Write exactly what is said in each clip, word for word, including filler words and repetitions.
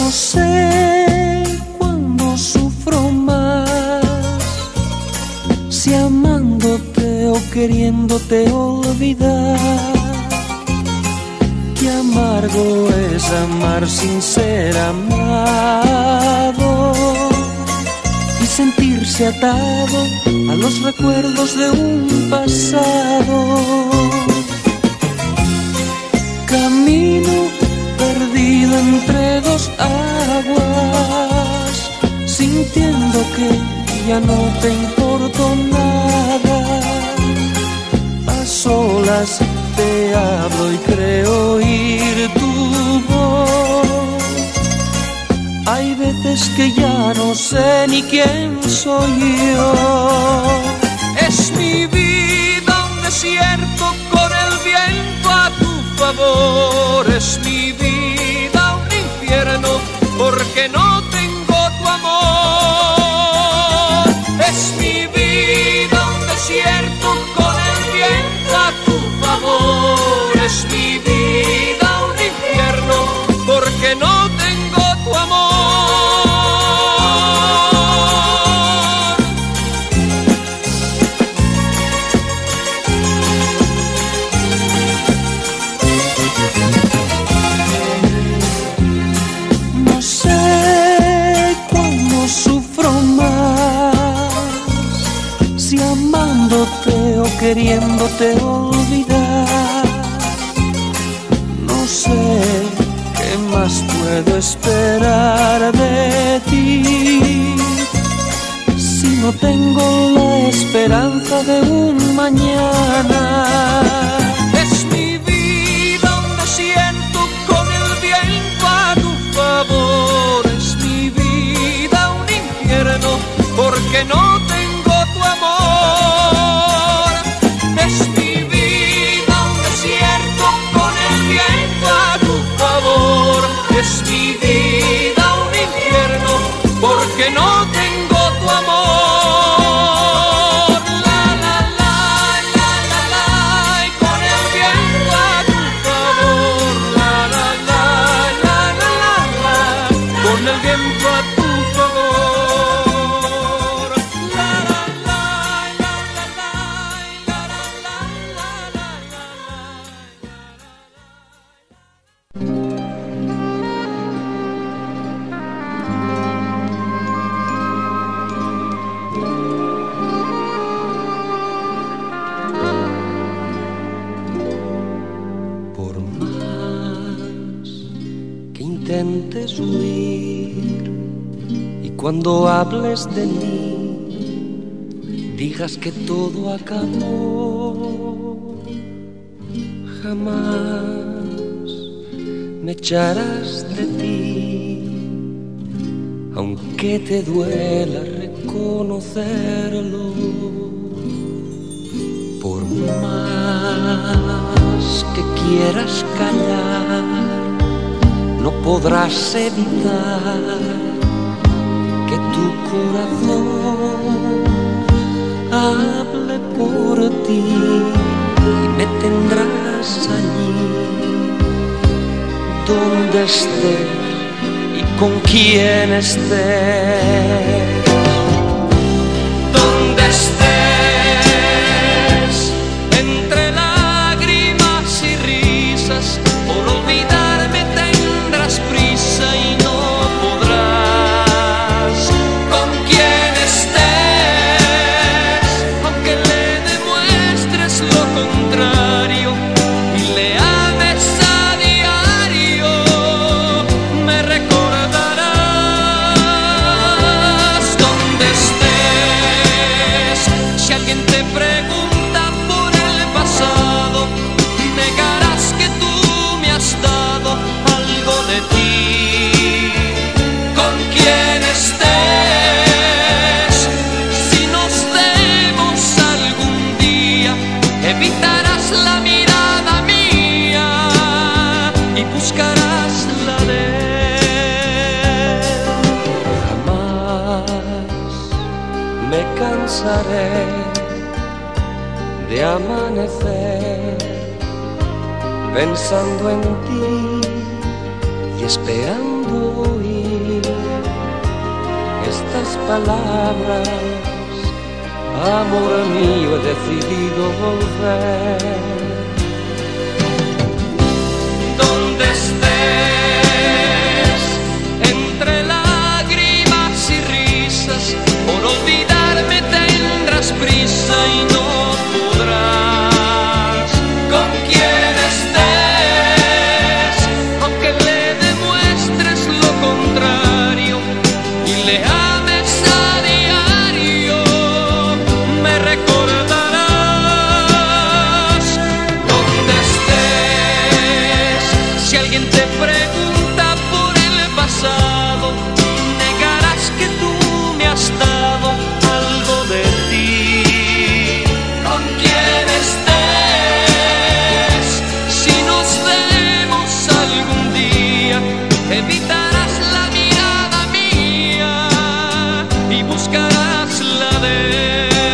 No sé cuándo sufro más, si amándote o queriéndote olvidar. Qué amargo es amar sin ser amado y sentirse atado a los recuerdos de un pasado. Camino perdido entre dos aguas, sintiendo que ya no te importo nada. A solas te hablo y creo oír tu voz. Hay veces que ya no sé ni quién soy yo. Es mi vida un desierto con el viento a tu favor. Es mi vida un infierno porque no tengo tu amor. Es mi vida un desierto con el viento a tu favor. Es mi vida un infierno porque no tengo tu amor. No sé cómo sufro más, si amándote o queriéndote olvidar. No sé qué más puedo esperar de ti, si no tengo la esperanza de un mañana. Es mi vida un desierto con el viento a tu favor. Es mi vida un infierno porque no tengo tu amor. Es mi vida un desierto con el viento a tu favor. Es mi vida un infierno porque no tengo tu amor. La la la la la la, y con el viento a tu favor. La la la la la la la, con el viento a tu favor. La la la la la la, la la la la la Por más que intentes huir y cuando hables de mí digas que todo acabó, jamás me echarás de ti, aunque te duela reconocerlo. Por más que quieras callar, no podrás evitar que tu corazón hable por ti y me tendrás allí donde estés y con quien estés. Donde estés, entre lágrimas y risas, por olvidarme tendrás prisa y no podrás. Con quien estés, aunque le demuestres lo contrario y le ames a diario, me recordarás. Donde estés, si alguien te pregunta por el pasado, negarás que tú me has dado algo de ti. Con quien estés, si nos vemos algún día, evitarás la mirada mía y buscarás la de él. Jamás me cansaré de amanecer pensando en ti, esperando oír estas palabras. Amor mío, he decidido volver. Donde estés, entre lágrimas y risas, por olvidarme tendrás prisa y no podrás. Con quien estés, aunque le demuestres lo contrario y le ames a diario, me recordarás. Donde estés, si alguien te pregunta por el pasado, negarás que tú me has dado algo de ti. Con quien estés, si nos vemos algún día, evitarás la mirada mía y buscarás la de él.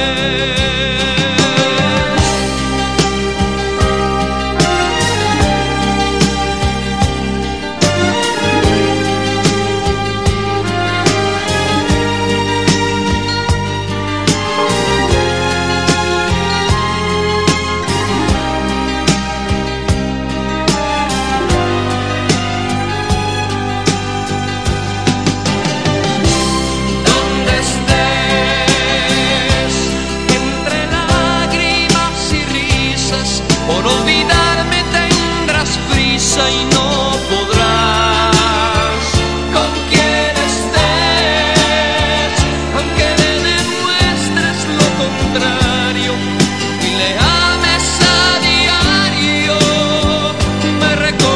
Donde estés, entre lágrimas y risas, por olvidarme tendrás prisa y no podrás. Con quien estés, aunque le demuestres lo contrario y le ames a diario, me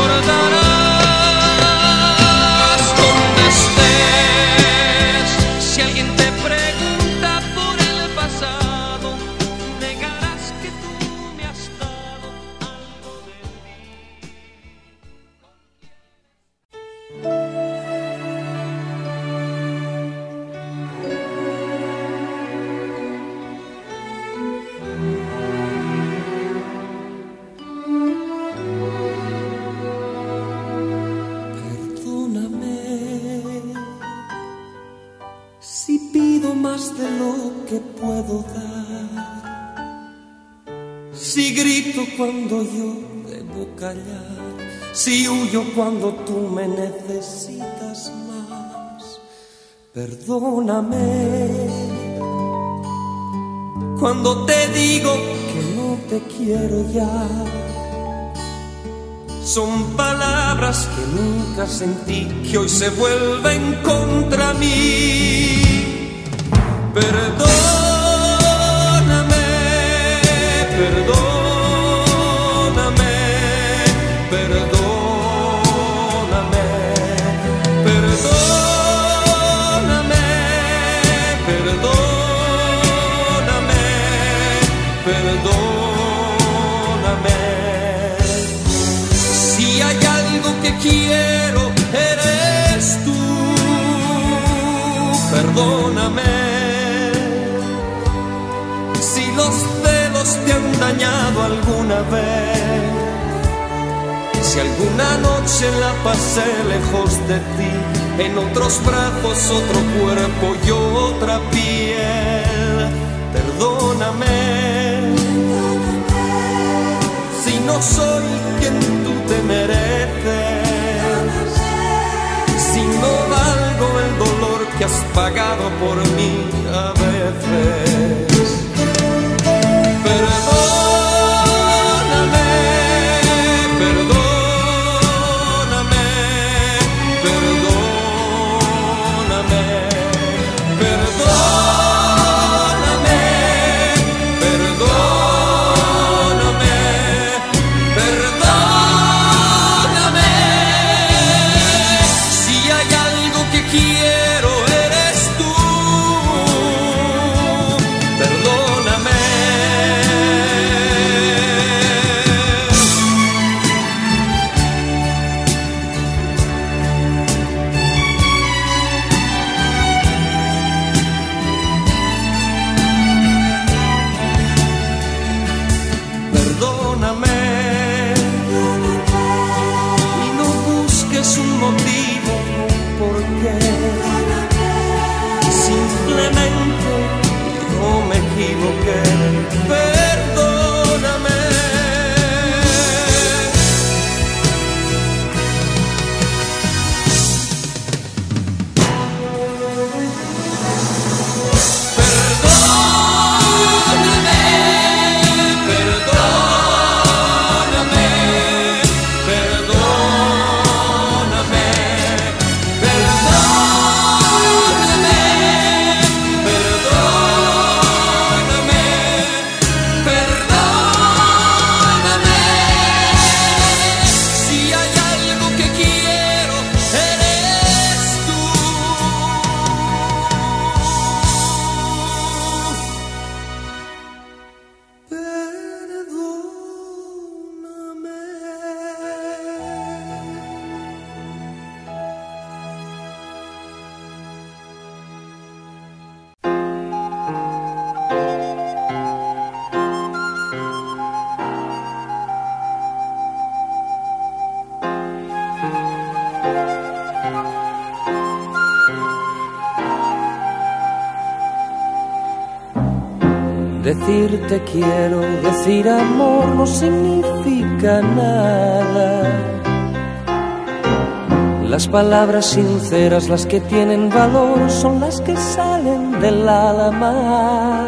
recordarás. Donde estés, si alguien te pregunta por el pasado, negarás que tú me has dado algo de ti. Perdóname si pido más de lo que puedo dar, si grito cuando yo debo callar, si huyo cuando tú me necesitas más. Perdóname cuando te digo que no te quiero ya. Son palabras que nunca sentí, que hoy se vuelven contra mí. Perdóname, perdóname, perdóname, perdóname, perdóname, perdóname. Si hay algo que quiero, eres tú. Perdóname. Si los celos te han dañado alguna vez, si alguna noche la pasé lejos de ti, en otros brazos, otro cuerpo y otra piel. Perdóname. Si no soy quien tú te mereces, si no valgo el dolor que has pagado por mí a veces. Perdóname, perdóname, perdóname, perdóname, perdóname, perdóname. Si hay algo que quiero, eres tú. Decir te quiero, decir amor no significa nada. Las palabras sinceras, las que tienen valor, son las que salen del alma.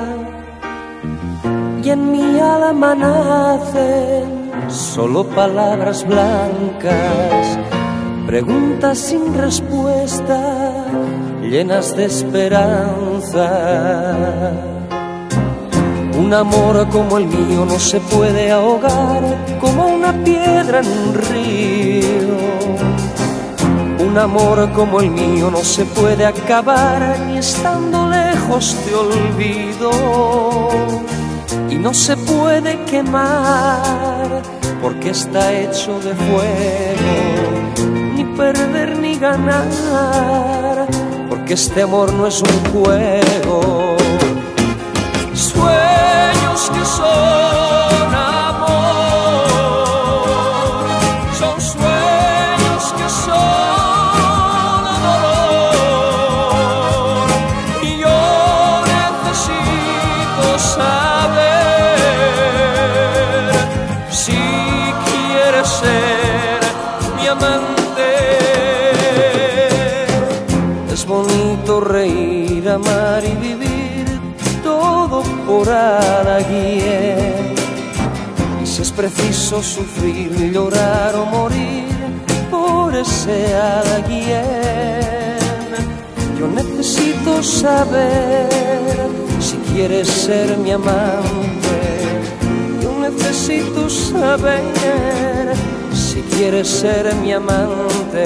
Y en mi alma nacen solo palabras blancas, preguntas sin respuesta, llenas de esperanza. Un amor como el mío no se puede ahogar como una piedra en un río. Un amor como el mío no se puede acabar ni estando lejos te olvido. Y no se puede quemar porque está hecho de fuego, ni perder ni ganar porque este amor no es un juego. Sueños que son amor, son sueños que son dolor. Y yo necesito saber si quieres ser mi amante. Es bonito reír, amar y vivir por alguien, y si es preciso sufrir, llorar o morir por ese alguien. Yo necesito saber si quieres ser mi amante. Yo necesito saber si quieres ser mi amante.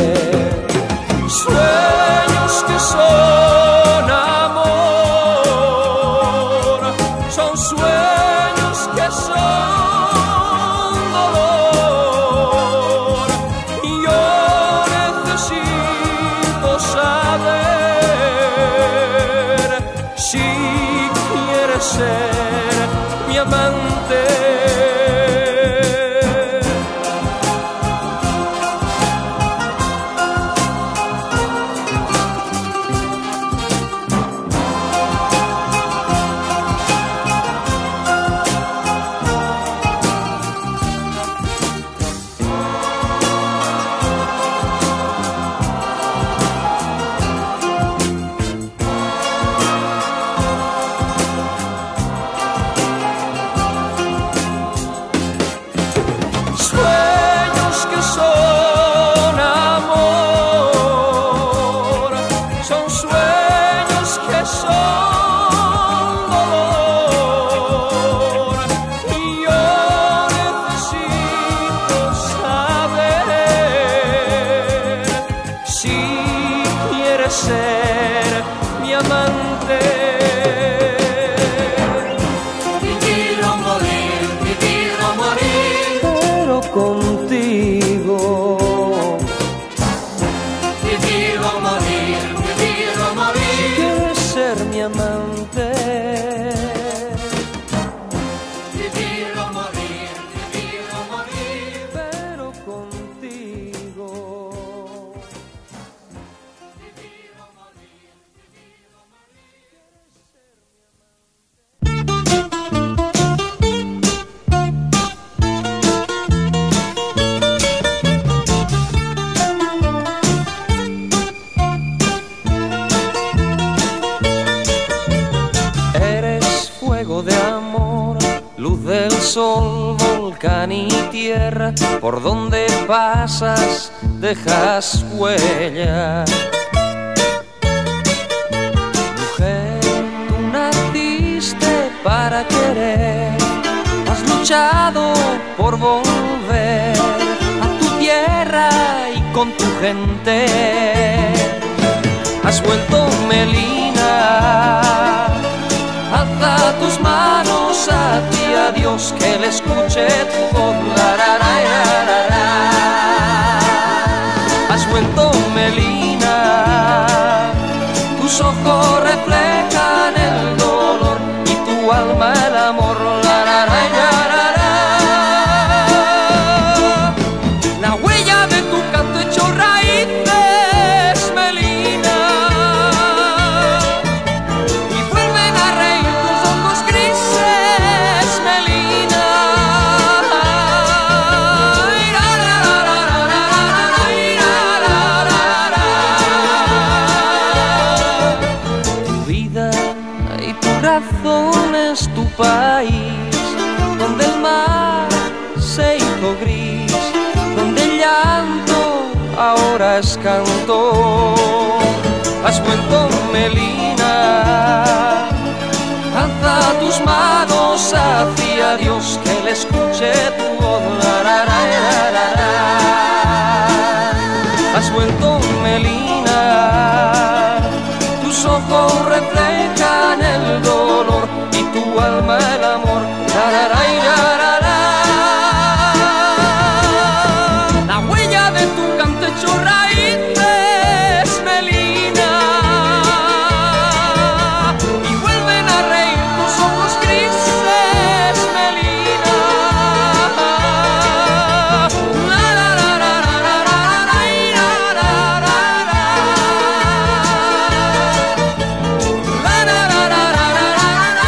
Sueños que son amor, son sueños que son dolor. Y yo necesito saber si quieres ser mi amante. Ser mi amante. Vivir o morir, vivir o morir, pero contigo. Vivir o morir, vivir o morir. Si quieres ser mi amante. Vivir o morir, vivir o morir, pero contigo. De amor, luz del sol, volcán y tierra, por donde pasas dejas huella. Mujer, tú naciste para querer, has luchado por volver a tu tierra y con tu gente. Has vuelto Melina, alza tus manos hacia Dios, que le escuche tu voz. La, la, la, la, la, la. Has vuelto Melina, tus ojos reflejan el dolor y tu alma el amor. La, la, la, la, la, la. La huella de tu canto hecho raíces, Melina, y vuelven a reír tus ojos grises. ahora es cantor. Has vuelto, Melina, alza tus manos hacia Dios, que le escuche tu voz. La, la, la, la, la, la. Has vuelto, Melina, tus ojos reflejan el dolor y tu alma el amor. La, la, la, la, la, la. La huella de tu canto echó raíces, Melina, y vuelven a reír tus ojos grises, Melina. La, la, la, la, la, la, la, la, la, la, la. La, la, la, la, la, la, la,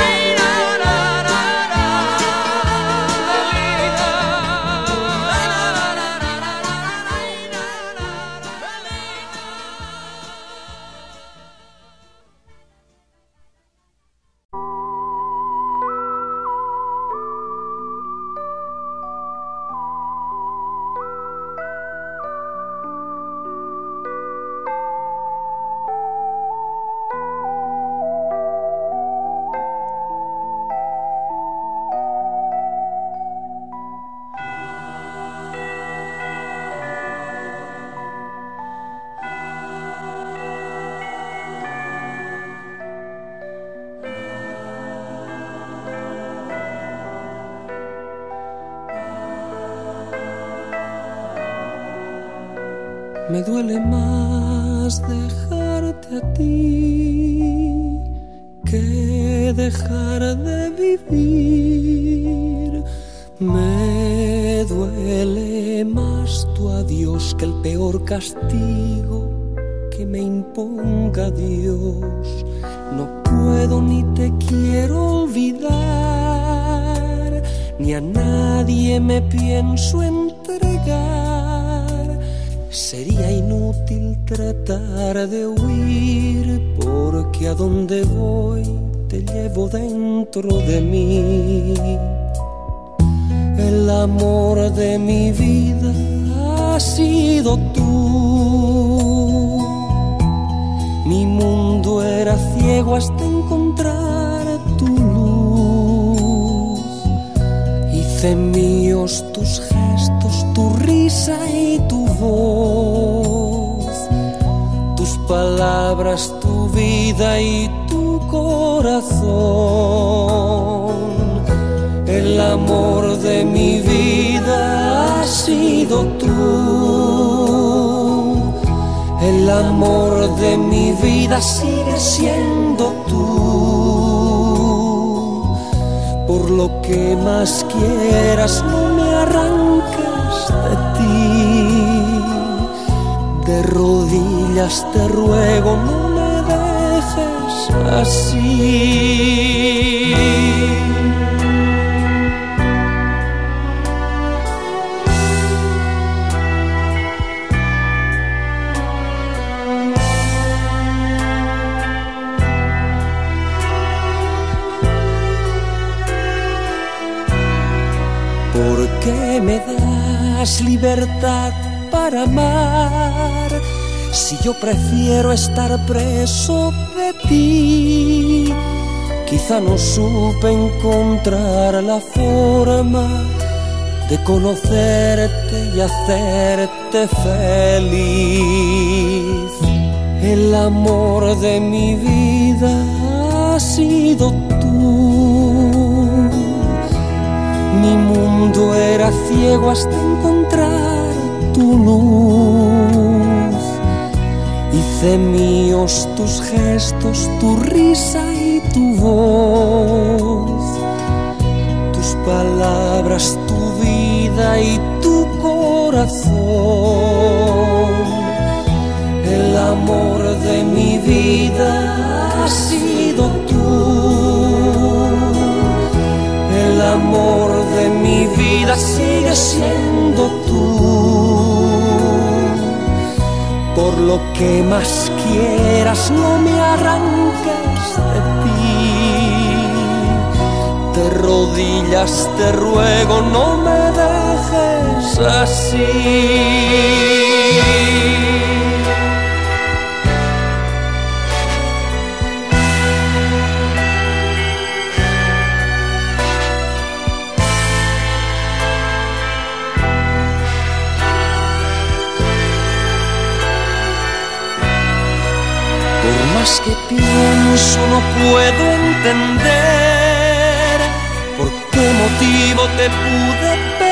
Me duele más dejarte a ti que dejar de vivir. Me duele más tu adiós que el peor castigo que me imponga Dios. No puedo ni te quiero olvidar, ni a nadie me pienso entregar. Sería inútil tratar de huir, porque a donde voy te llevo dentro de mí. El amor de mi vida has sido tú. Mi mundo era ciego hasta encontrar tu luz. Hice míos tus gestos, tu risa y tu voz, tus palabras, tu vida y tu corazón. El amor de mi vida has sido tú. El amor de mi vida sigue siendo tú. Por lo que más quieras, no me arranques de ti. De rodillas te ruego, no me dejes así. ¿Por qué me das libertad para amar, si yo prefiero estar preso de ti? Quizá no supe encontrar la forma de conocerte y hacerte feliz. El amor de mi vida ha sido tú. Mi mundo era ciego hasta encontrar tu luz. Hice míos tus gestos, tu risa y tu voz, tus palabras, tu vida y tu corazón. El amor de mi vida ha sido tú. El amor de mi vida sigue siendo tú. Por lo que más quieras, no me arranques de ti. De rodillas te ruego, no me dejes así. más que pienso no puedo entender por qué motivo te pude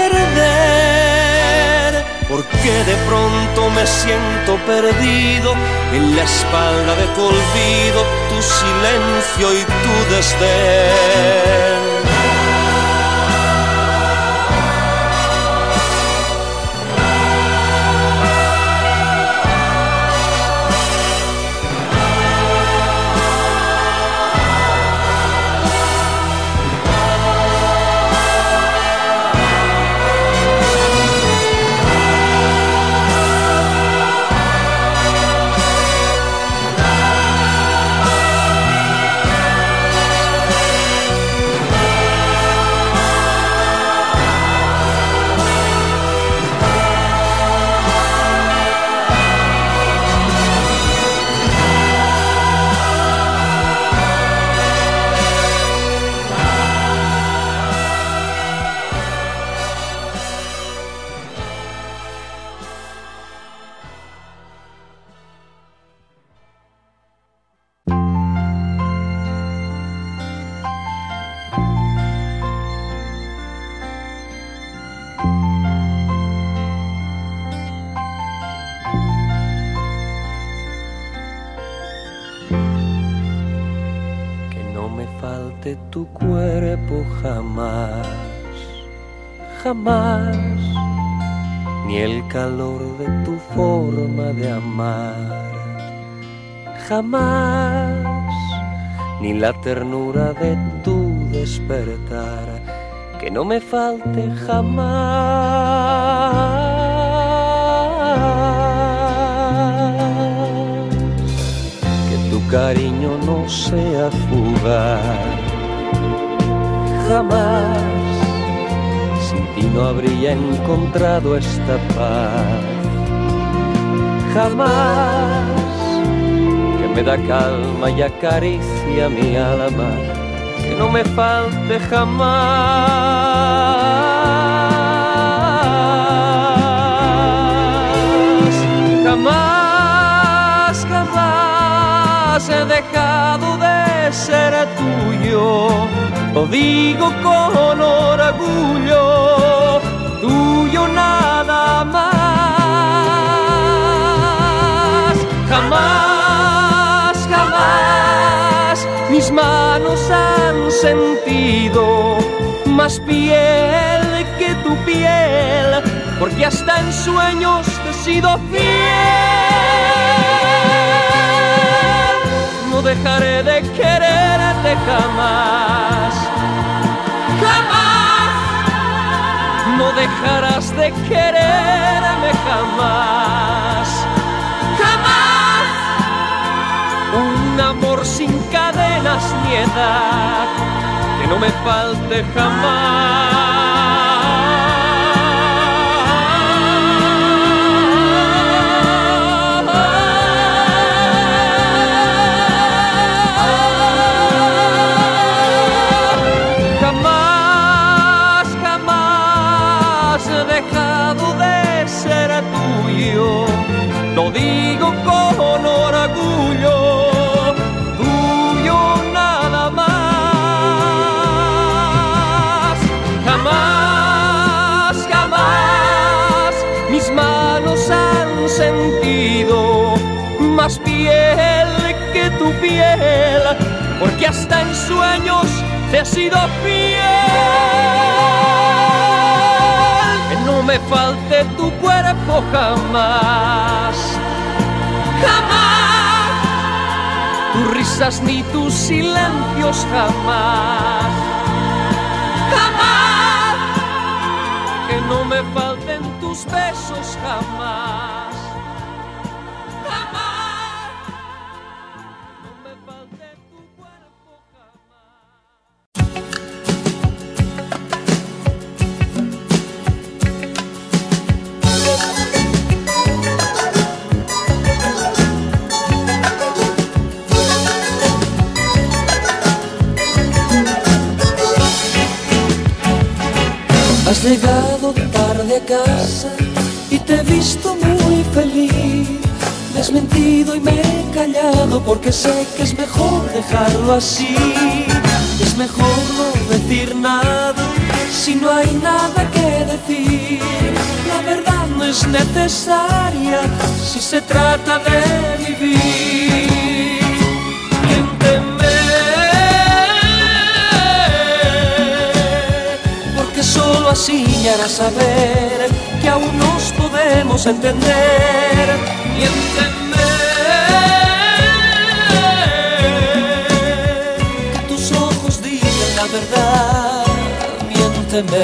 perder, porque de pronto me siento perdido en la espalda de tu olvido, tu silencio y tu desdén. Tu cuerpo jamás, jamás, ni el calor de tu forma de amar, jamás, ni la ternura de tu despertar, que no me falte jamás, que tu cariño no sea fugaz. Jamás, sin ti no habría encontrado esta paz. Jamás, que me da calma y acaricia mi alma, que no me falte jamás. Jamás, jamás he dejado de ser tuyo. Lo digo con orgullo, tuyo nada más. Jamás, jamás mis manos han sentido más piel que tu piel, porque hasta en sueños te he sido fiel. No dejaré de quererte jamás. Jamás, no dejarás de quererme jamás. Jamás, un amor sin cadenas ni edad, que no me falte jamás. Lo digo con orgullo, tuyo nada más. Jamás, jamás mis manos han sentido más piel que tu piel, porque hasta en sueños te he sido fiel. Que no me falte tu cuerpo jamás. Jamás, tus risas ni tus silencios jamás. Jamás, que no me falten tus besos jamás. Jamás, no me falte tu cuerpo Has llegado tarde a casa y te he visto muy feliz. Me has mentido y me he callado porque sé que es mejor dejarlo así. Es mejor no decir nada si no hay nada que decir. La verdad no es necesaria si se trata de vivir. Miénteme, porque solo así me harás saber que aún nos podemos entender. Miénteme, que tus ojos digan la verdad. Miénteme.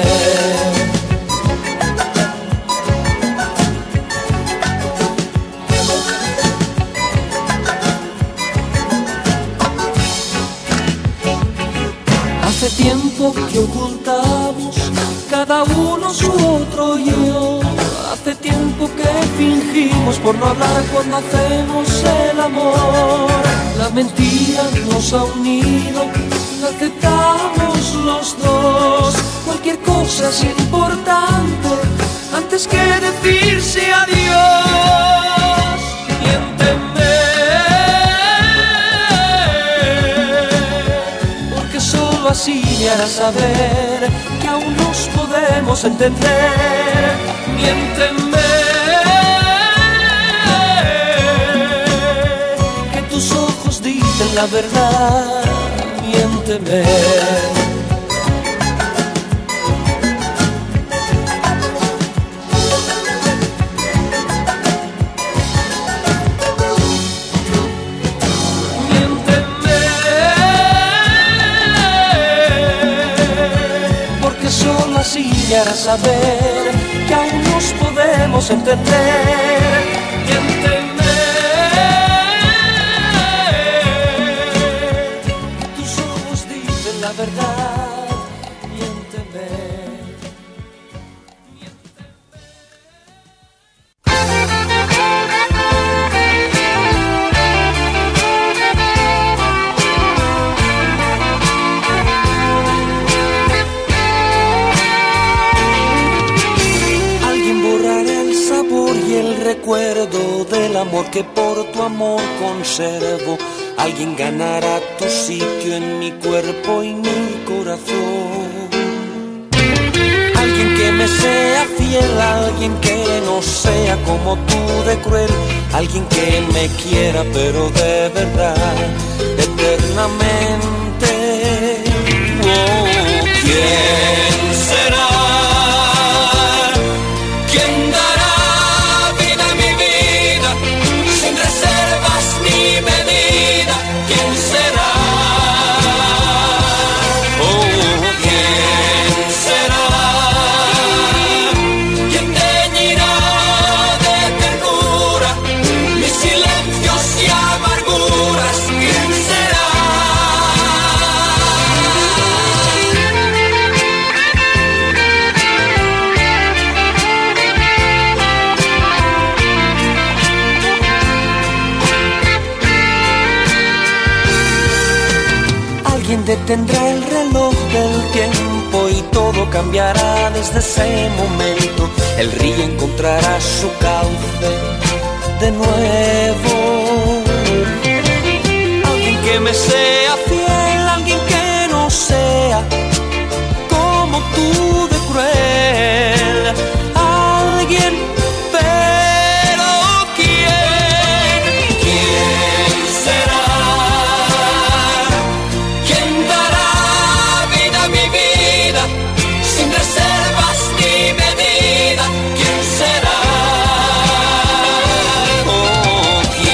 Hace tiempo que ocultamos cada uno su otro yo. Hace tiempo que fingimos por no hablar cuando hacemos el amor. La mentira nos ha unido, la aceptamos los dos. Cualquier cosa es importante antes que decirse adiós. Miénteme, porque solo así me harás saber que aún nos podemos entender. Miénteme, que tus ojos dicen la verdad. Miénteme. Miénteme, porque solo así me harás saber que aún nos podemos entender. Miénteme, la verdad, miénteme, miénteme. Alguien borrará el sabor y el recuerdo del amor que por tu amor conservo. Alguien ganará tu sitio en mi cuerpo y mi corazón. Alguien que me sea fiel, alguien que no sea como tú de cruel. Alguien que me quiera pero de verdad, eternamente. Oh, ¿quién será? ¿Quién dará vida a mi vida sin reservas ni medida? ¿Quién será? Oh, ¿quién será? ¿Quién teñirá de ternura mis silencios y amarguras? ¿Quién será? Alguien detendrá el reloj del tiempo y todo cambiará desde ese momento. El río encontrará su cauce de nuevo. Alguien que me sea fiel, alguien que no sea como tú de cruel. Alguien, pero ¿quién? ¿Quién será? Sin reservas ni medida, ¿quién será? Oh,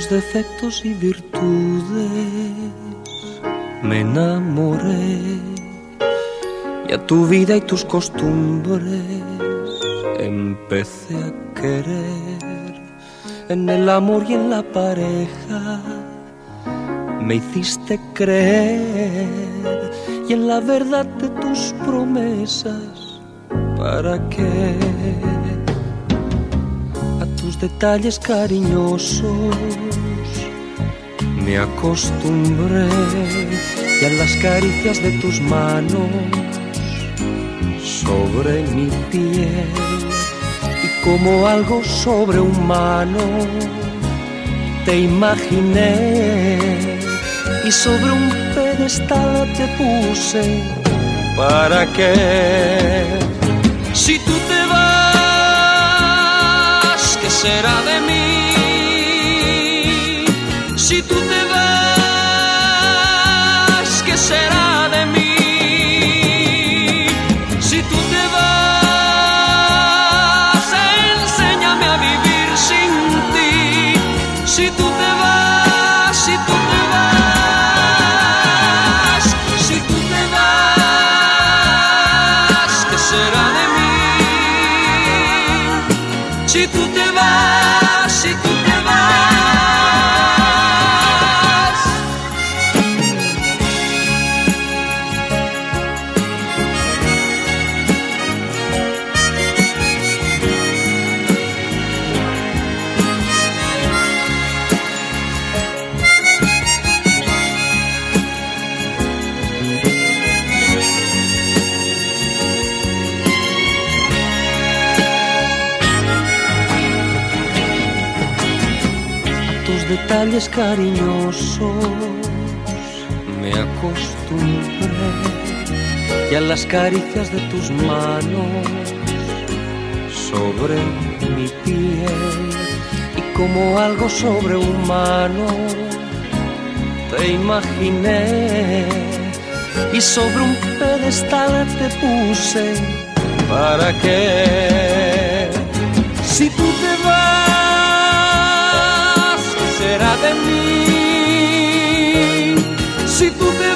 tus defectos y virtudes me enamoré, y a tu vida y tus costumbres empecé a querer. En el amor y en la pareja me hiciste creer, y en la verdad de tus promesas, ¿para qué? A tus detalles cariñosos me acostumbré, y a las caricias de tus manos sobre mi piel, y como algo sobrehumano te imaginé, y sobre un pedestal te puse. ¿Para qué? Si tú te vas, ¿qué será de mí? Si tú te vas, ¿qué será de mí? Si tú te vas, enséñame a vivir sin ti. Si tú te vas, si tú te vas, si tú te vas, ¿qué será de mí? Si tú te vas, si tú te vas. Detalles cariñosos me acostumbré, y a las caricias de tus manos sobre mi piel, y como algo sobrehumano te imaginé, y sobre un pedestal te puse. ¿Para qué? Si tú te vas, será de mí. Si tú te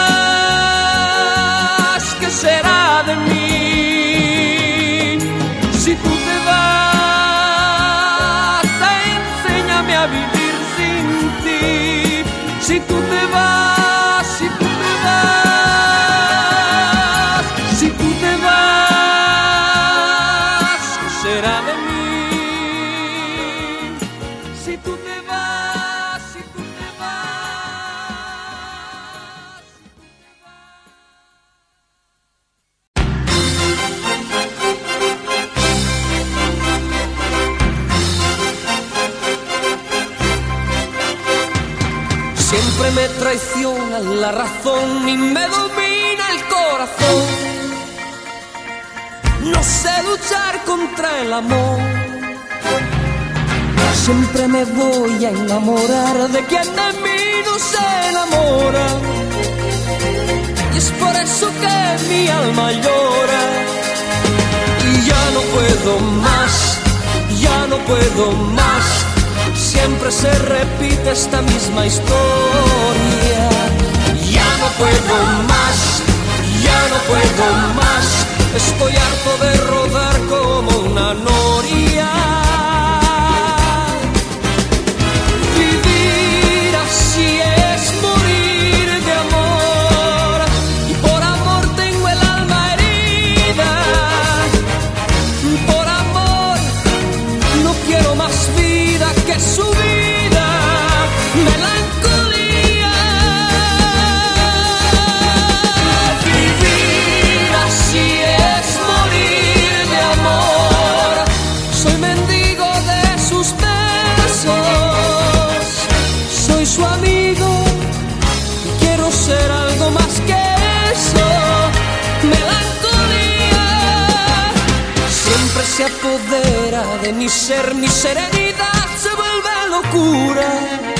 vas, ¿qué será de mí? Si tú te vas, enséñame a vivir sin ti. Si tú te vas, si tú te vas, si tú te vas, ¿qué será de mí? Si tú te vas, si tú te vas, siempre me traiciona la razón y me domina el corazón. No sé luchar contra el amor. Siempre me voy a enamorar de quien de mí no se enamora, y es por eso que mi alma llora. Y ya no puedo más, ya no puedo más, siempre se repite esta misma historia. Ya no puedo más, ya no puedo más, estoy harto de rodar como una noria. Si es morir de amor, y por amor tengo el alma herida. Por amor no quiero más vida que su vida, melancolía. Vivir así es morir de amor. Soy mendigo de sus besos, soy su amigo y quiero ser algo más que eso. Melancolía siempre se apodera de mi ser, mi serenidad se vuelve locura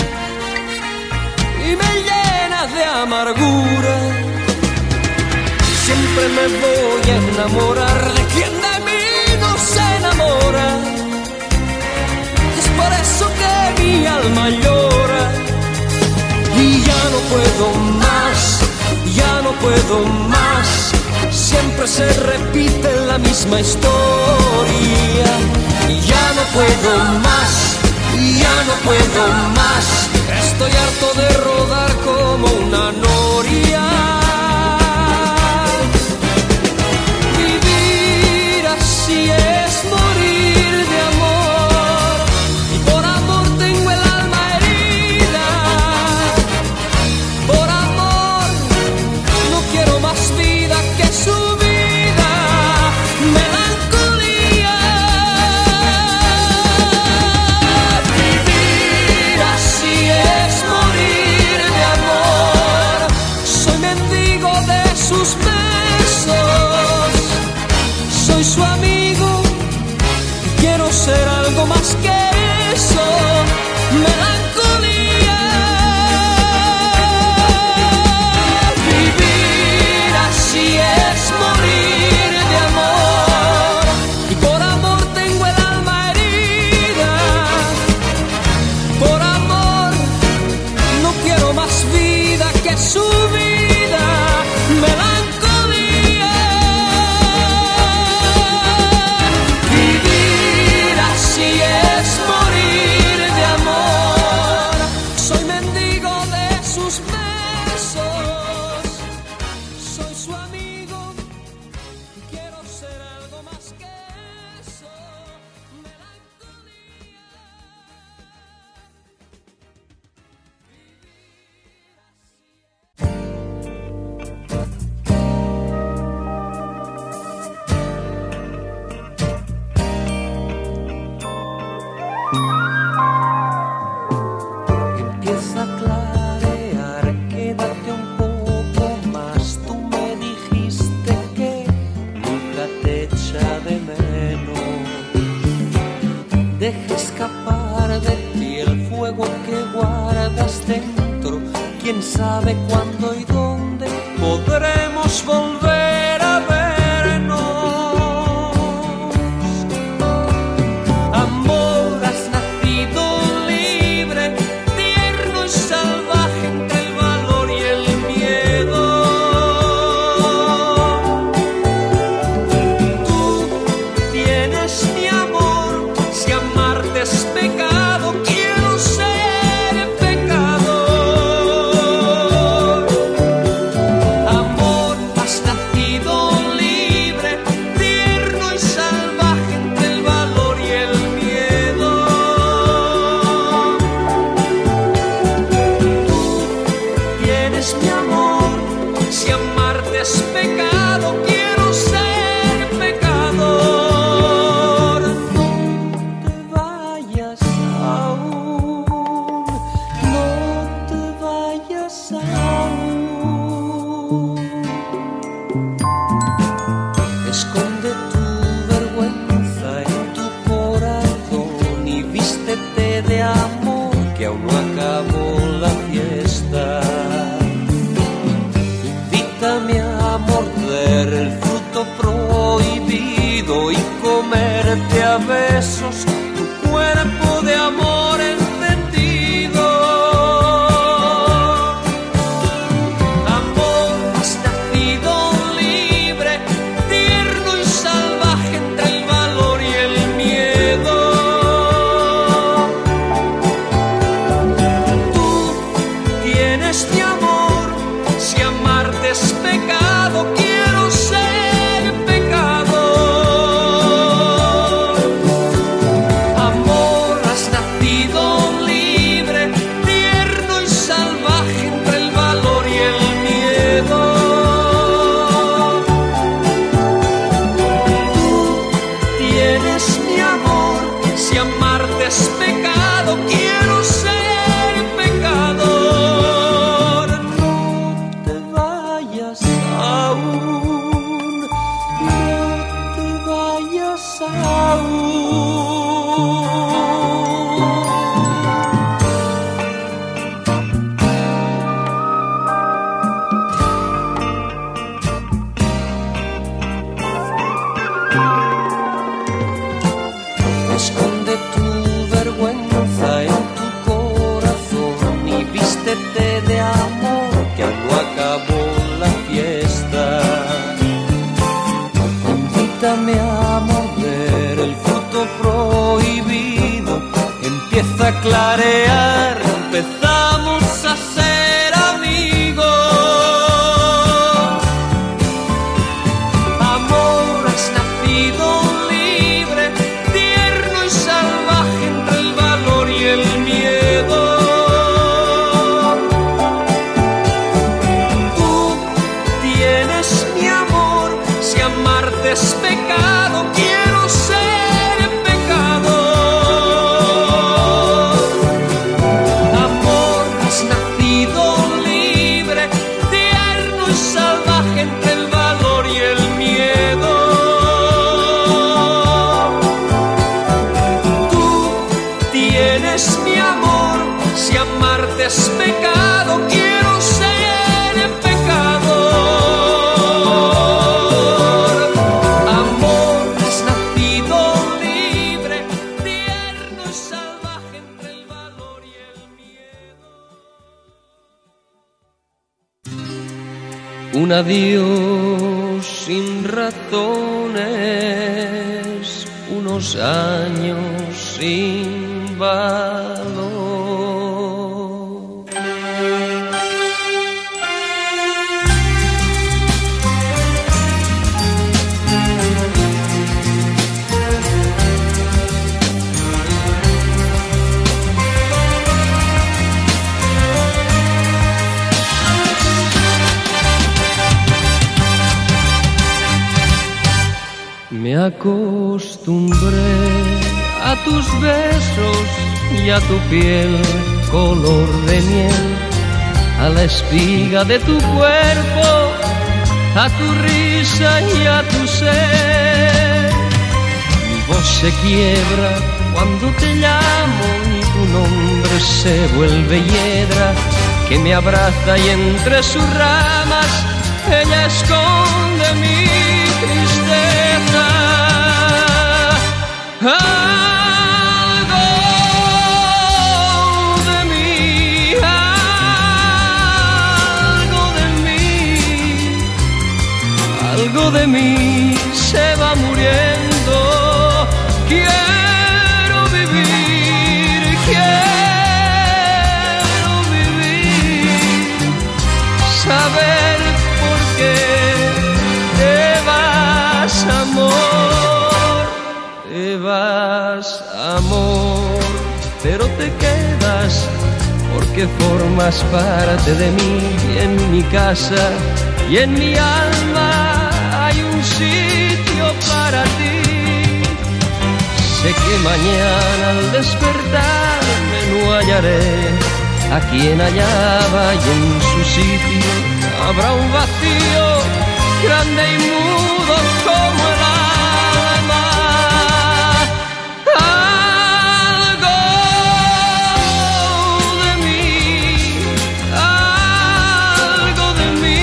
y me llena de amargura. Siempre me voy a enamorar de quien de mí no se enamora, y es por eso que mi mi alma llora y ya no puedo más, ya no puedo más. Siempre se repite la misma historia y ya no puedo más, ya no puedo más. Estoy harto de rodar como una noria. Vivir así es morir de amor y por amor tengo el alma herida. Por amor no quiero más vida que su vida, melancolía. Vivir así es morir de amor. Soy mendigo de sus besos, soy su amigo y quiero ser algo más que eso, melancolía. Vivir así es morir de amor y por amor tengo el alma herida. Por amor no quiero más vida que su vida, melancolía. Vivir así es morir de amor. Soy mendigo de sus besos, soy su amigo y quiero ser algo más que eso, melancolía. Empieza a clarear, quédate un poco más. Tú me dijiste que nunca te echa de menos. Deja escapar de ti el fuego que guardas dentro. Quién sabe cuándo y dónde podremos volver a vernos. Amor, has nacido libre, tierno y salvaje entre el valor y el miedo. Tú tienes mi amor, si amarte es pecado, quiero ser pecador. Amor, has nacido libre, tierno y salvaje entre el valor y el miedo. Tú tienes mi amor, si amarte es pecado, quiero ser pecador. No te vayas aún, no te vayas aún. Esconde tu vergüenza en tu corazón y vístete de amor, que aún no acabó la fiesta. Invítame a morder el fruto prohibido y comerte a besos tu cuerpo de amor encendido. Amor, has nacido libre, tierno y salvaje entre el valor y el miedo. Tú tienes mi amor, si amarte es pecado, quiero ser pecador. Amor, has nacido libre, tierno y salvaje entre el valor y el miedo. Tú tienes mi amor, si amarte es pecado, quiero ser pecador. este té de amor que algo acabó la fiesta. Invítame a morder el fruto prohibido, empieza a clarear, empezamos a ser amigos. Amor, has nacido libre, tierno y salvaje entre el valor y el miedo. Tú tienes mi amor, si amarte es pecado, quiero ser pecador. Amor, has nacido libre, tierno y salvaje entre el valor y el miedo. Tú tienes mi amor, si amarte es pecado, quiero ser pecador. Amor, has nacido libre, tierno y salvaje entre el valor y el miedo. Un adiós sin razones, unos años sin valor. Me acostumbré a tus besos y a tu piel color de miel, a la espiga de tu cuerpo, a tu risa y a tu ser. Mi voz se quiebra cuando te llamo y tu nombre se vuelve hiedra que me abraza y entre sus ramas ella esconde mi tristeza. Algo de mí, algo de mí, algo de mí se va muriendo. Quiero vivir, quiero vivir, saber por qué te vas, amor, te vas, amor, pero te quedas porque formas parte de mí. Y en mi casa y en mi alma hay un sitio para ti. Sé que mañana al despertarme no hallaré a quien hallaba y en su sitio habrá un vacío grande y mudo como el alma. Algo de mí, algo de mí,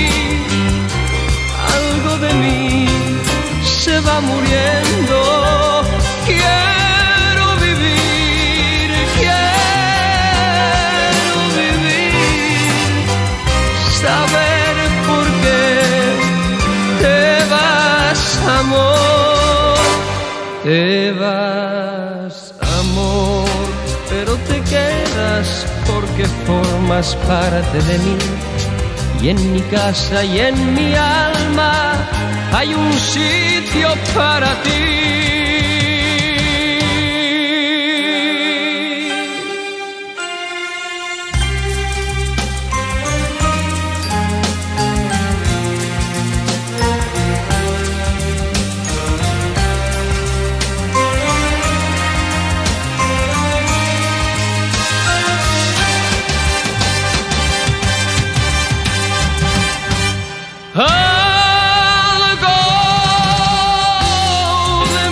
algo de mí se va muriendo. Quiero vivir, quiero vivir, saber por qué te vas, amor, te vas, amor, pero te quedas porque formas parte de mí. Y en mi casa y en mi alma hay un sitio para ti. Algo de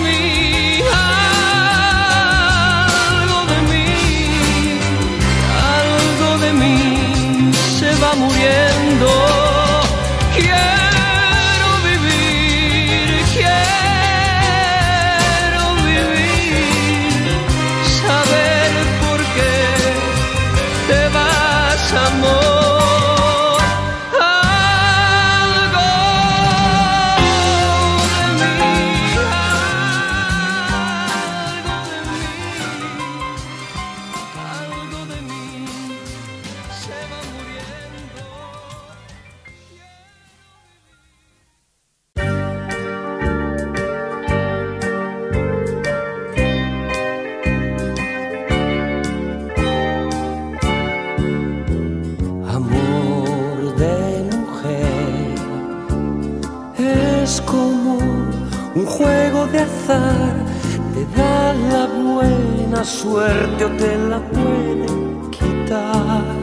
algo de azar te da la buena suerte o te la puede quitar.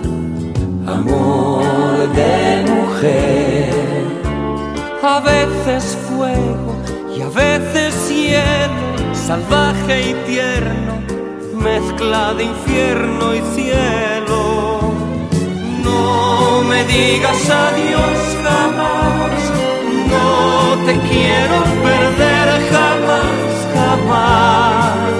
Amor de mujer, a veces fuego y a veces cielo, salvaje y tierno, mezcla de infierno y cielo. No me digas adiós jamás, no te quiero perder jamás, jamás.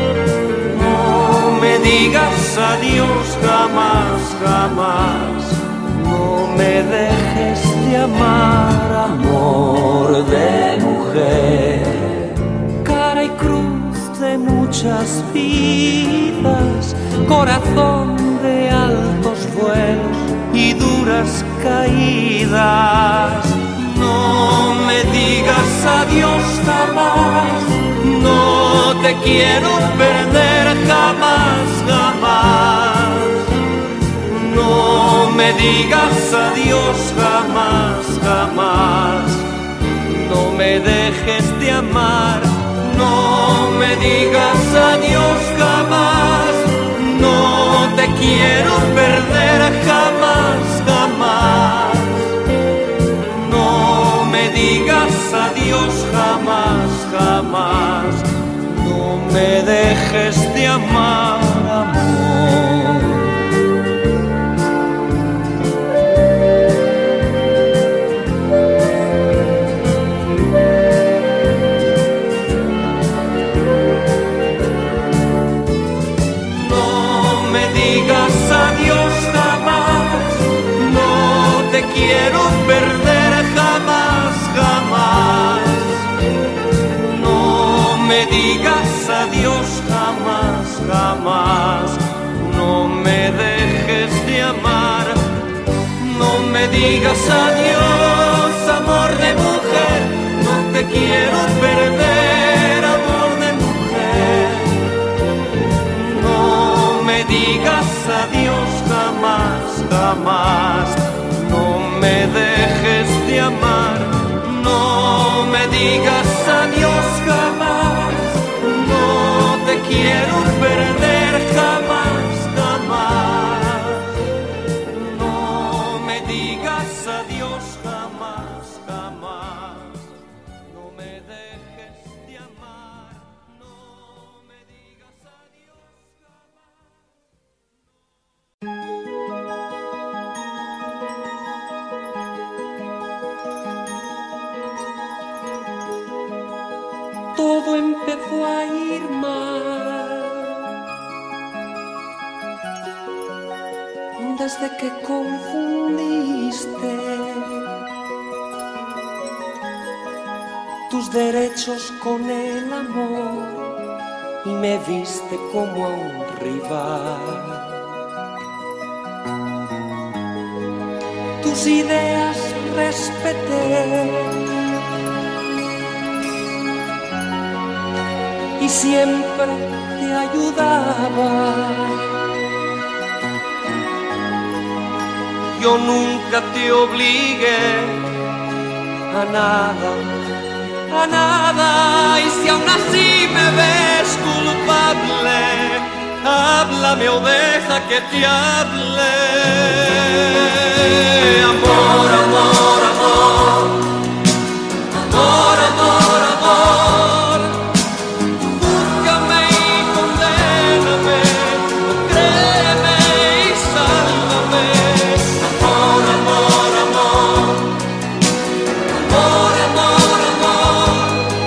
No me digas adiós jamás, jamás. No me dejes de amar, amor de mujer. Cara y cruz de muchas vidas, corazón de altos vuelos y duras caídas. No me digas adiós jamás, no te quiero perder jamás, jamás. No me digas adiós jamás, jamás. No me dejes de amar, no me digas adiós jamás. No te quiero perder jamás, jamás. No me digas adiós jamás, jamás. No me dejes de amar, amor. Quiero perder jamás, jamás. No me digas adiós jamás, jamás. No me dejes de amar. No me digas adiós, amor de mujer. No te quiero perder, amor de mujer. No me digas adiós jamás, jamás. No me dejes de amar, no me digas adiós jamás. No te quiero perder jamás, jamás. No me digas adiós jamás, jamás. No me dejes de amar, no me digas adiós jamás. Todo empezó a ir mal desde que confundiste tus derechos con el amor y me viste como a un rival. Tus ideas respeté y siempre te ayudaba. Yo nunca te obligué a nada, a nada. Y si aún así me ves culpable, háblame o deja que te hable. Amor, amor, amor, amor, amor, amor. Júzgame y condéname, o créeme y sálvame. Amor, amor, amor, amor, amor, amor.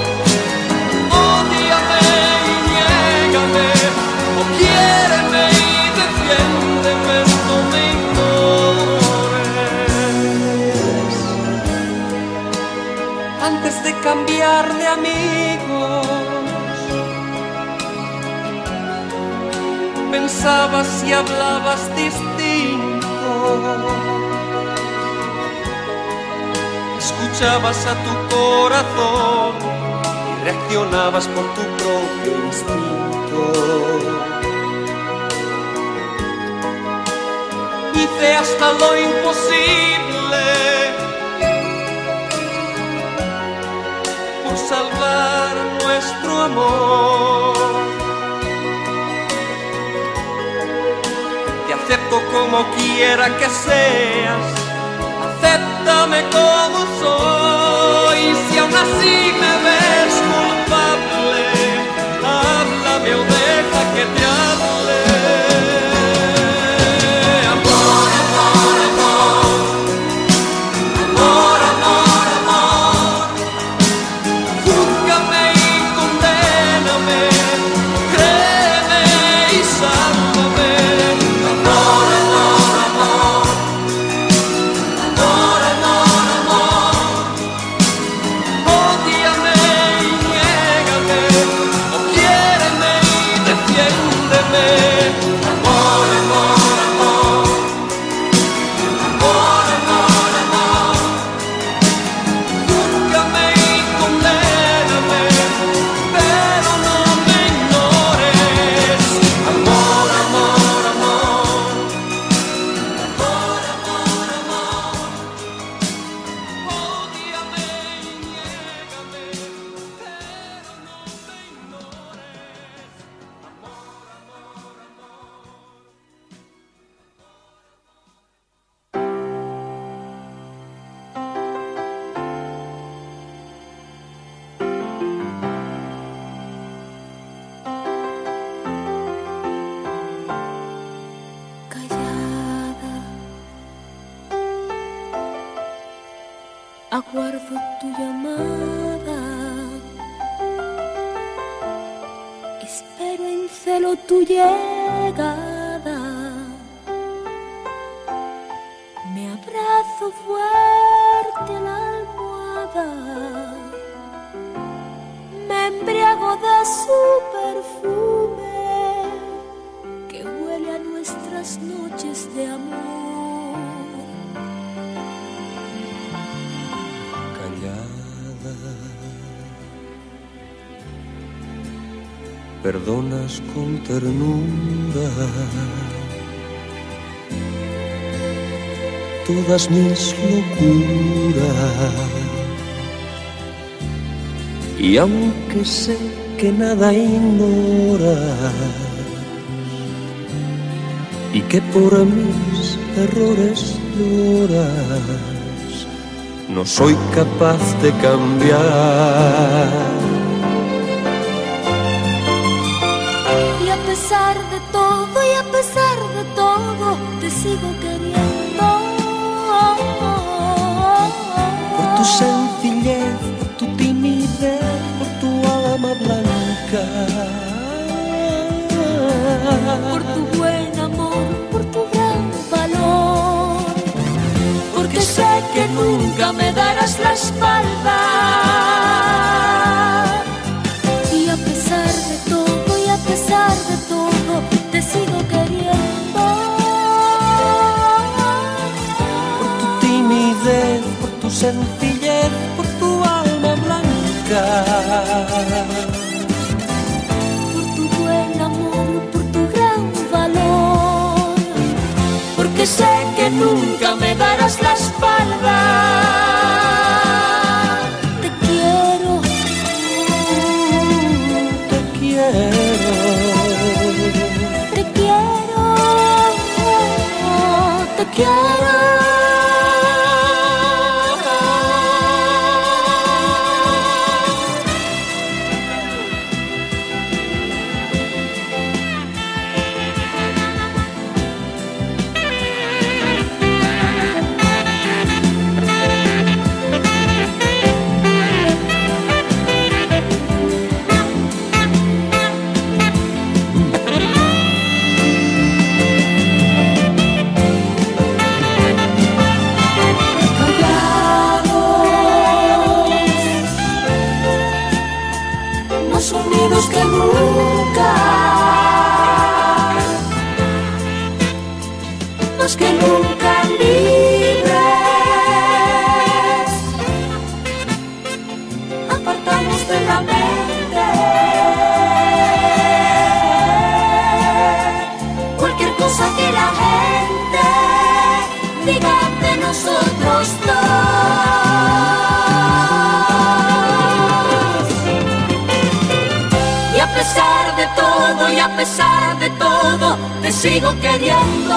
Ódiame y niégame, o quiéreme y defiéndeme, no me ignores. Antes de cambiar de amigos, pensabas y hablabas distinto. Escuchabas a tu corazón y reaccionabas por tu propio instinto. Hice hasta lo imposible por salvar nuestra nuestro amor. Te acepto como quiera que seas, acéptame como soy. Si aún así me ves culpable, háblame o deja que te hable. Aguardo tu llamada, espero en celo tu llegada. Me abrazo fuerte a la almohada, me embriago de su perfume que huele a nuestras noches de amor. Perdonas con ternura todas mis locuras, y aunque sé que nada ignoras y que por mis errores lloras, no soy capaz de cambiar. A pesar de todo y a pesar de todo te sigo queriendo. Por tu sencillez, por tu timidez, por tu alma blanca, por tu buen amor, por tu gran valor, porque sé que nunca me darás la espalda. Y a pesar de todo y a pesar de todo te sigo queriendo. Por tu timidez, por tu sencillez, por tu alma blanca, por tu buen amor, por tu gran valor, porque sé que nunca me darás la espalda. Te quiero, te quiero. Te quiero, te quiero. Unidos que nunca, más que nunca libres, apartamos de la mente cualquier cosa que la gente diga de nosotros dos. pesar de todo te sigo queriendo.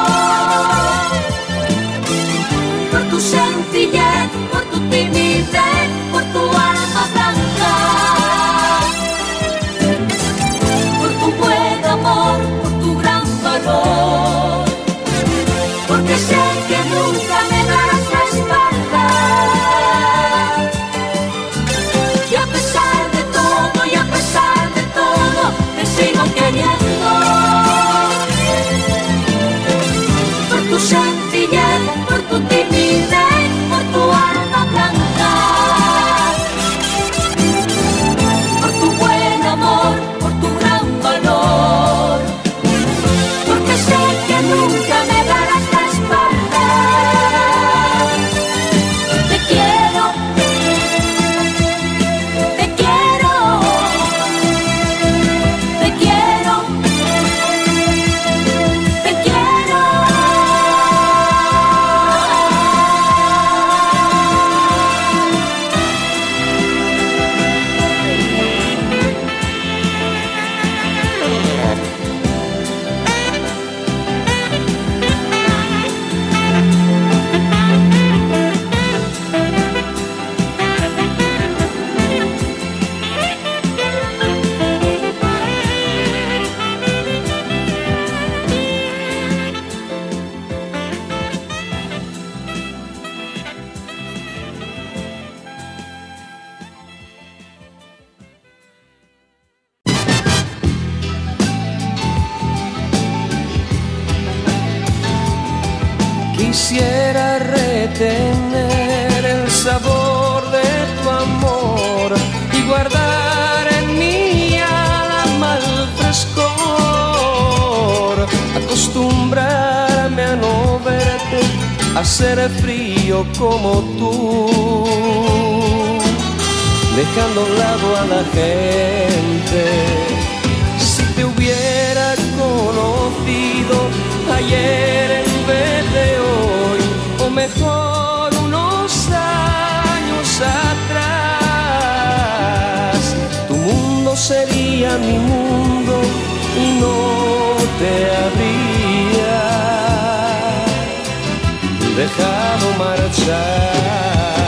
Por tu sencillez, por tu timidez, por tu alma blanca, por tu buen amor, por tu gran valor, porque sé que nunca me darás la espalda. Y a pesar de todo, y a pesar de todo, te sigo queriendo. Por tu sencillez, por tu timidez, por tu alma blanca, por tu buen amor, por tu gran valor, porque sé que nunca me darás la espalda. Te quiero, te quiero, te quiero, te quiero. Quisiera retener el sabor de tu amor y guardar en mi alma el frescor, acostumbrarme a no verte, a ser frío como tú, dejando a un lado a la gente. Si te hubiera conocido ayer en vez de hoy, o mejor unos años atrás, tu mundo sería mi mundo y no te habría dejado marchar.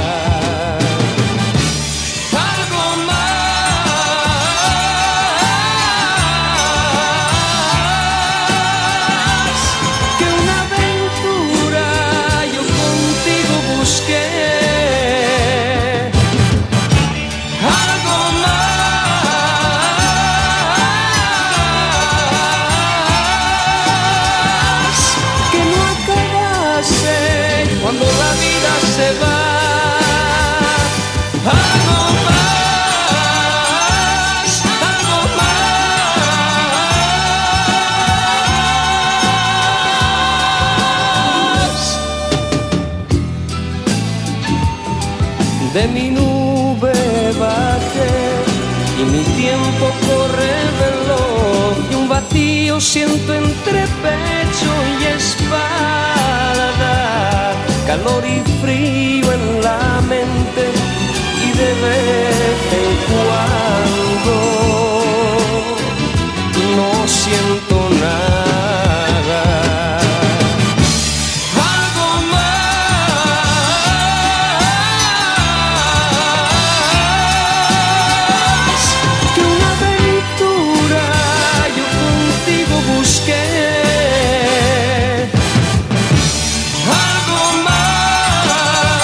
Cuando la vida se va, algo más, algo más. De mi nube bajé y mi tiempo corre veloz, y un vacío siento entre pecho y espalda, calor y frío en la mente, y de vez en cuando no siento nada. Algo más que una aventura yo contigo busqué. Algo más.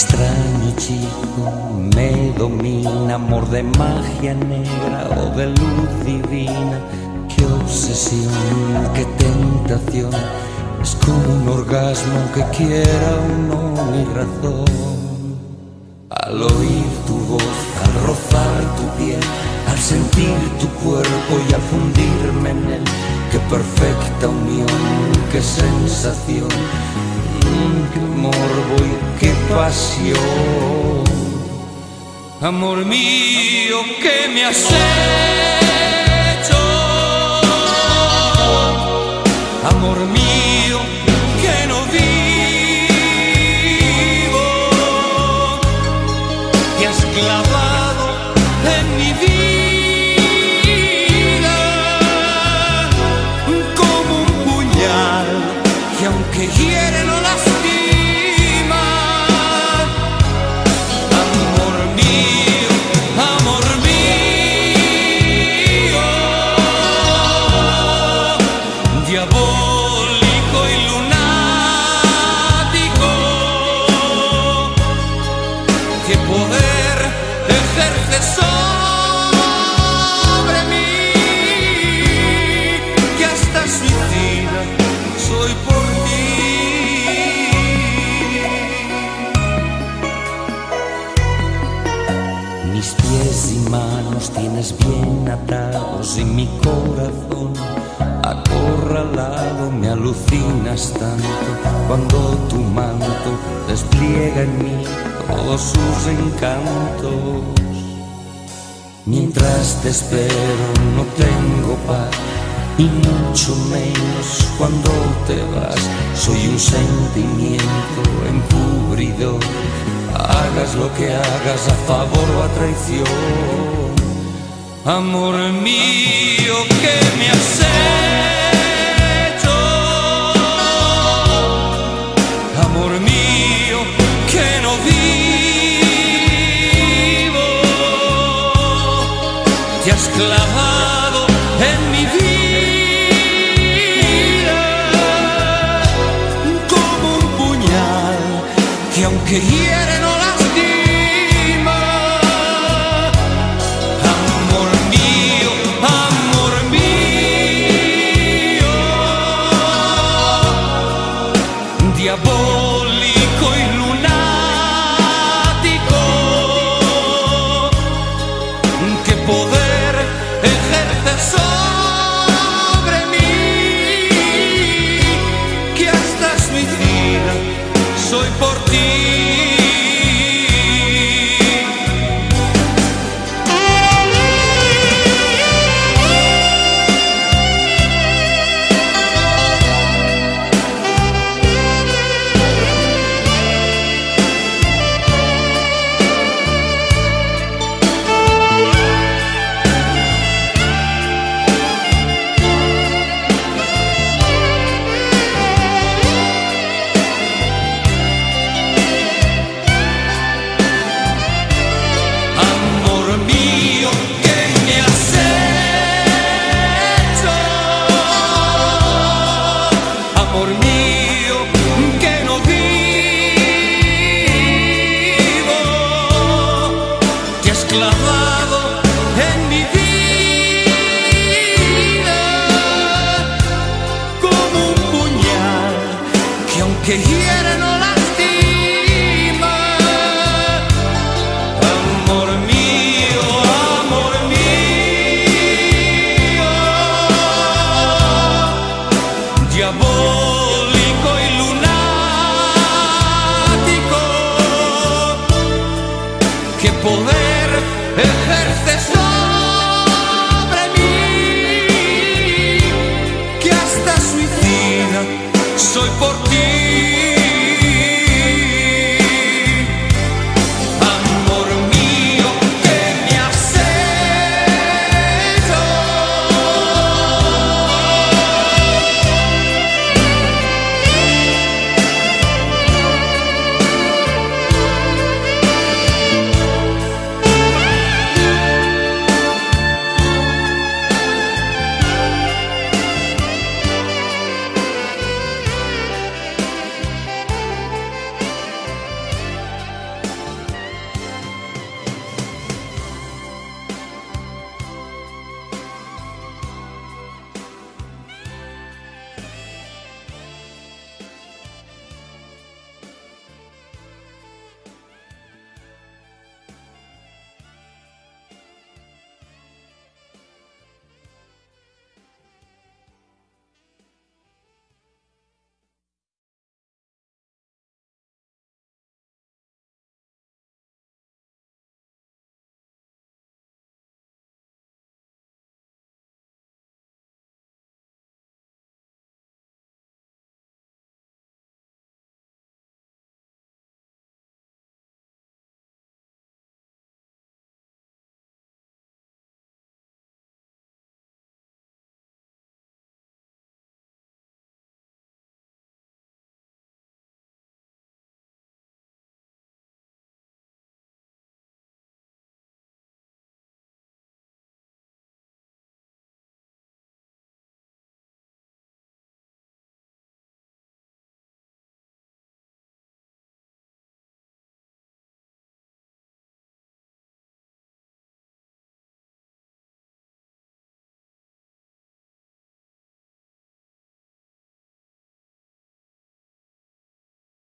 extraño chico me domina, amor de magia negra o de luz divina. Qué obsesión, qué tentación, es como un orgasmo que quiera uno mi razón. Al oír tu voz, al rozar tu piel, al sentir tu cuerpo y al fundirme en él, qué perfecta unión, qué sensación, mm, qué morbo y qué pasión. Amor mío, ¿qué me has hecho? Amor mío, que no vivo, te has clavado en mi vida como un puñal que aunque hiere no lastima. Amor mío, amor mío, diabólico y lunático, qué poder ejerce sobre mí, que hasta suicida soy por ti. Mis pies y manos tienes bien atados y mi corazón acorralado. Me alucinas tanto cuando tu manto despliega en mí todos sus encantos. Mientras te espero no tengo paz, y mucho menos cuando te vas. Soy un sentimiento encubridor, hagas lo que hagas, a favor o a traición. Amor mío, ¿qué me has hecho? Amor mío, que no vivo, te has clavado en mi vida como un puñal que aunque hiere no lastima. Amor mío, amor mío, diabólico y lunático, qué poder ejerce sobre